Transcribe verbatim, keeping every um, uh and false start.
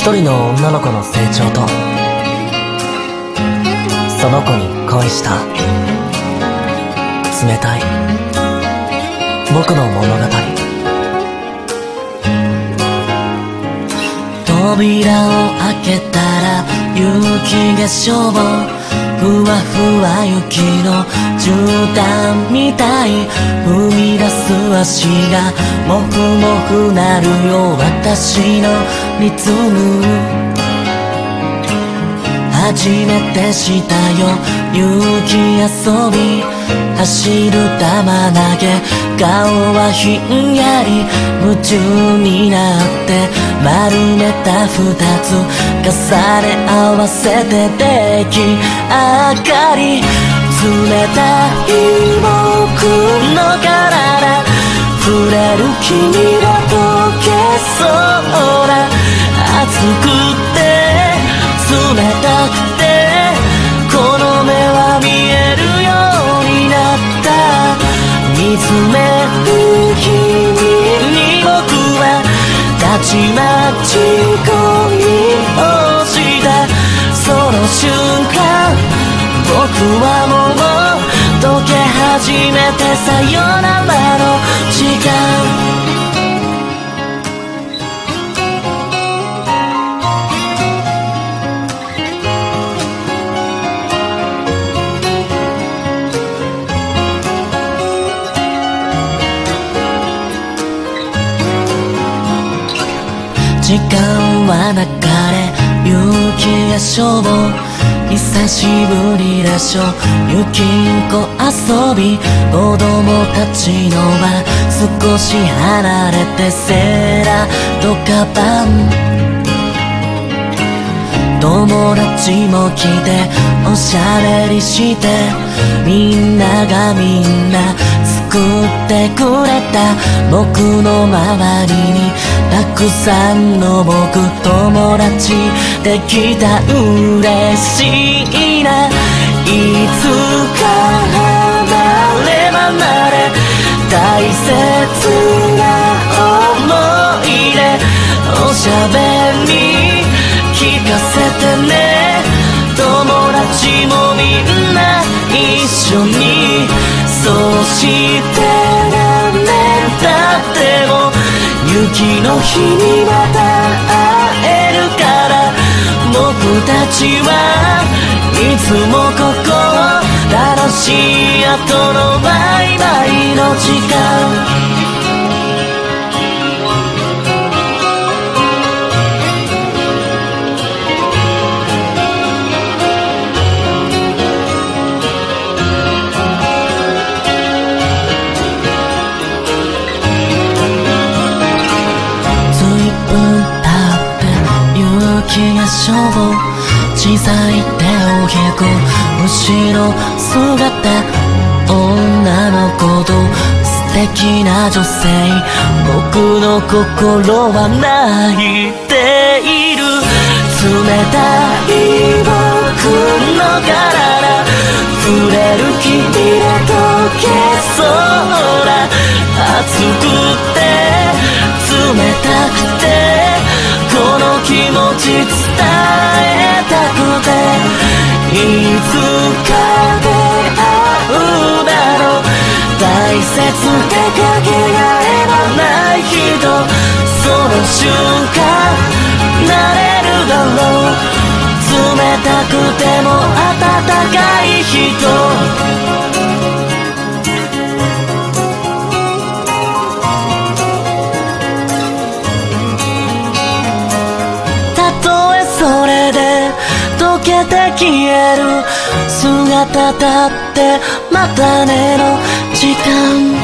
一人の女の子の成長とその子に恋した冷たい僕の物語。扉を開けたら雪化粧、ふわふわ雪の絨毯みたい、踏み出す足がもふもふなるよ私のリズム。初めてしたよ雪遊び、走る球投げ、顔はひんやり夢中になって丸めた二つ重ね合わせて出来上がり、冷たい僕の体触れる君が溶けそうな、熱くて冷たくてこの目は見えるようになった。見つめる君に僕はたちまち恋をした。その瞬間僕はもう溶け始めてさよならの時間。時間は流れ雪や消防、久しぶりでしょ雪んこ遊び、子供たちのは少し離れてセーラーとカバン、友達も来ておしゃべりして、みんながみんな作ってくれた僕の周りにたくさんの僕友達できた。嬉しいな、いつか離れ離れ大切な思い出おしゃべり聞かせてね。友達もみんな一緒に、そして何年経っても雪の日にまた会えるから、僕たちはいつもここ楽しい後のバイバイの時間。雪が消防、小さい手を引く後ろ姿、女の子と素敵な女性、僕の心は泣いている。冷たい僕の体触れる君で溶けそうな、熱くて冷たくてこの気持ち伝えたくて、いつか出会うだろう、大切でかけがえのない人、その瞬間なれるだろう、冷たくても温かい人。それで溶けて消える姿だってまたねの時間。